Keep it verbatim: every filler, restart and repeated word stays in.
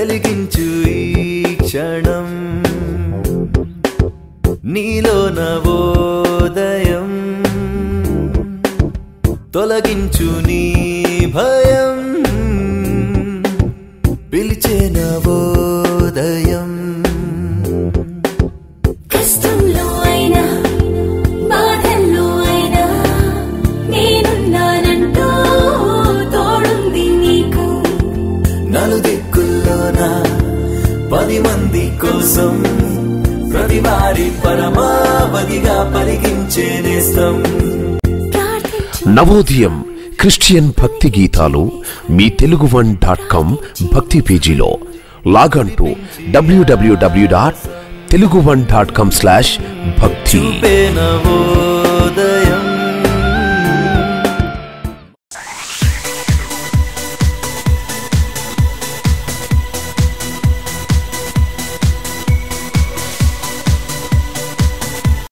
వెలిగించు ఈ క్షణం నీలో నవోదయం తొలగించు నీ భయం పిలిచే నవోదయం కష్టంలో అయినా బాధల్లో అయినా నేనున్నానంటూ తోడుంది నీకు నలుదిక్కుల్లోనా పది మంది కోసం ప్రతి వారి పరమావధిగా పలికించే నేస్తం నవోదయం క్రిస్టియన్ భక్తి గీతాలు మీ తెలుగు వన్ డాట్ కామ్ భక్తి పేజీలో log on to WWW dot Telugu one dot com slash భక్తి నవోదయం